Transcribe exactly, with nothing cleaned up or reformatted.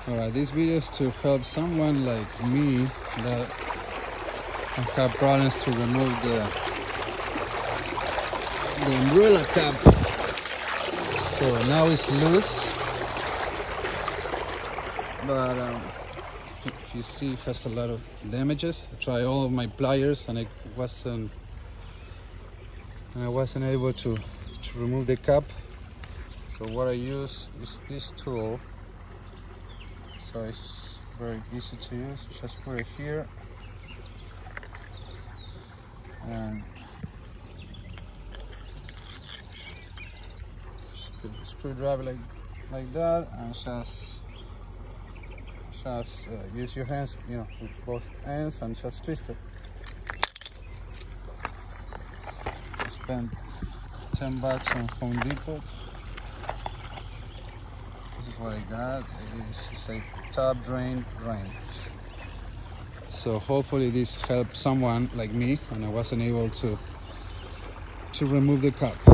Alright, this video is to help someone like me that have problems to remove the, the umbrella cap. So now it's loose, but um, if you see, it has a lot of damages. I tried all of my pliers and it wasn't, I wasn't able to, to remove the cap. So what I use is this tool. So it's very easy to use. Just put it here and just put the screwdriver like like that, and just just uh, use your hands, you know, with both ends, and just twist it. I spent ten bucks on Home Depot. This is what I got. It is it's a top drain wrench. So hopefully this helped someone like me, and I wasn't able to to remove the cap.